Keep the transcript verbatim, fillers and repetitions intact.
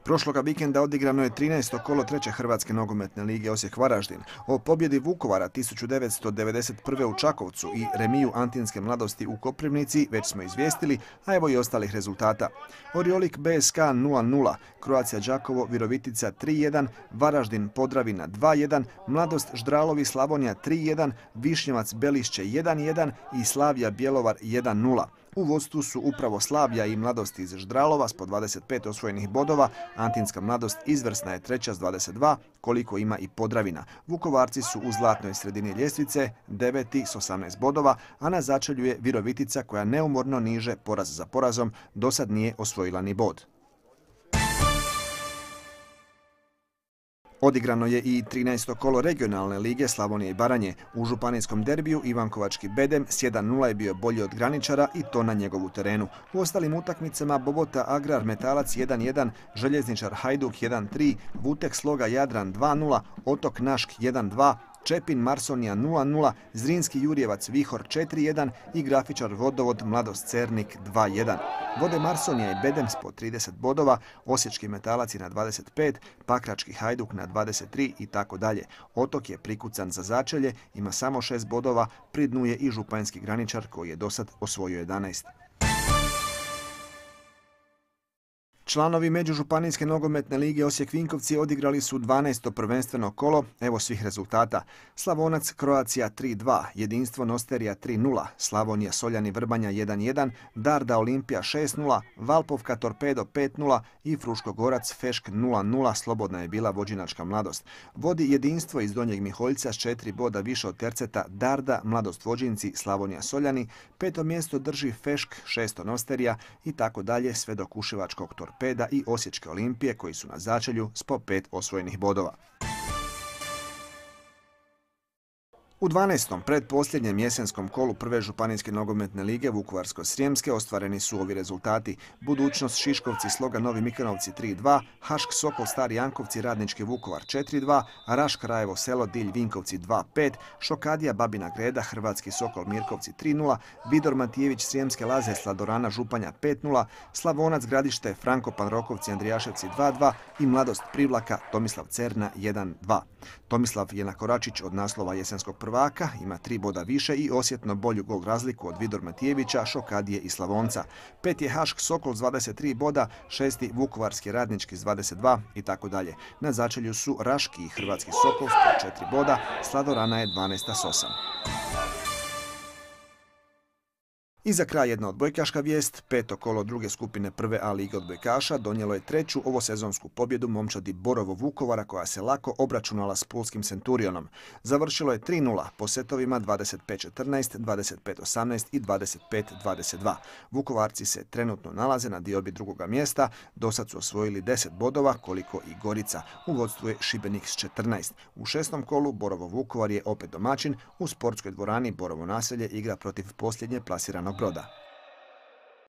Prošloga vikenda odigrano je trinaesto kolo treće Hrvatske nogometne lige Osijek-Varaždin. O pobjedi Vukovara tisuću devetsto devedeset prve u Čakovcu i remiju Antinske mladosti u Koprivnici već smo izvijestili, a evo i ostalih rezultata. Oriolik B S K nula nula, Croatia Đakovo Virovitica tri jedan, Varaždin Podravina dva jedan, Mladost Ždralovi Slavonija tri jedan, Višnjevac Belišće jedan jedan i Slavija Bjelovar jedan nula. U vodstvu su upravo Slavija i Mladost iz Ždralova s po dvadeset pet osvojenih bodova, Antinska mladost izvrsna je treća s dvadeset dva, koliko ima i Podravina. Vukovarci su u zlatnoj sredini ljestvice, deveti s osamnaest bodova, a na začelju je Virovitica koja neumorno niže poraz za porazom, dosad nije osvojila ni bod. Odigrano je i trinaesto kolo regionalne lige Slavonije i Baranje. U županijskom derbiju Ivankovački Bedem s jedan nula je bio bolji od Graničara i to na njegovu terenu. U ostalim utakmicama Bobota Agrar Metalac jedan jedan, Željezničar Hajduk jedan tri, Vutek Sloga Jadran dva nula, Otok Našk jedan dva, Čepin Marsonija nula nula, Zrinski Jurjevac Vihor četiri jedan i Grafičar Vodovod Mladost Cernik dva jedan. Vode Marsonija i Bedem s po trideset bodova, Osječki Metalac je na dvadeset pet, Pakrački Hajduk na dvadeset tri i tako dalje. Otok je prikucan za začelje, ima samo šest bodova, pri dnu je i Županjski Graničar koji je dosad osvojio jedanaest. Članovi Međužupanijske nogometne lige Osijek-Vinkovci odigrali su dvanaesto prvenstveno kolo, evo svih rezultata. Slavonac Croatia tri dva, Jedinstvo Nosterija tri nula, Slavonija Soljani Vrbanja jedan jedan, Darda Olimpija šest nula, Valpovka Torpedo pet nula i Fruškogorac Fešk nula nula, slobodna je bila Vođinačka Mladost. Vodi Jedinstvo iz Donjeg Miholjca s četiri boda više od terceta Darda, Mladost Vođinci, Slavonija Soljani, peto mjesto drži Fešk, šesto Nosterija i tako dalje sve do Kuševačkog Torpeda i Osječke Olimpije koji su na začelju s po pet osvojenih bodova. U dvanaestom predposljednjem jesenskom kolu prve županijske nogometne lige Vukovarsko-srijemske ostvareni su ovi rezultati. Budućnost Šiškovci Sloga Novi Mikanovci tri dva, Hašk Sokol Stari Jankovci Radnički Vukovar četiri dva, Raš Krajevo Selo Dilj Vinkovci dva pet, Šokadija Babina Greda Hrvatski Sokol Mirkovci tri nula, Vidor Matijević Srijemske Laze Sladorana Županja pet nula, Slavonac Gradište Franko Panrokovci Andrijaševci dva dva i Mladost Privlaka Tomislav Cerna jedan dva. Tomislav Jenakoračić od naslova jesenskog prvaka ima tri boda više i osjetno bolju gol razliku od Vidor Matijevića, Šokadije i Slavonca. Pet je Hašk Sokol s dvadeset tri boda, šesti Vukovarski Radnički s dvadeset dva i tako dalje. Na začelju su Raški i Hrvatski Sokol s po četiri boda, Sladorana je dvanaesta s osam. I za kraj jedna odbojkaška vijest, peto kolo druge skupine prve A lige odbojkaša donijelo je treću ovosezonsku pobjedu momčadi Borovo Vukovara koja se lako obračunala s pulskim Centurionom. Završilo je tri nula po setovima dvadeset pet četrnaest, dvadeset pet osamnaest i dvadeset pet dvadeset dva. Vukovarci se trenutno nalaze na diobi drugoga mjesta, dosad su osvojili deset bodova koliko i Gorica. U vodstvu je Šibenik s četrnaest. U šestom kolu Borovo Vukovar je opet domaćin, u sportskoj dvorani Borovo Naselje igra protiv posljednje plasiranog Broda.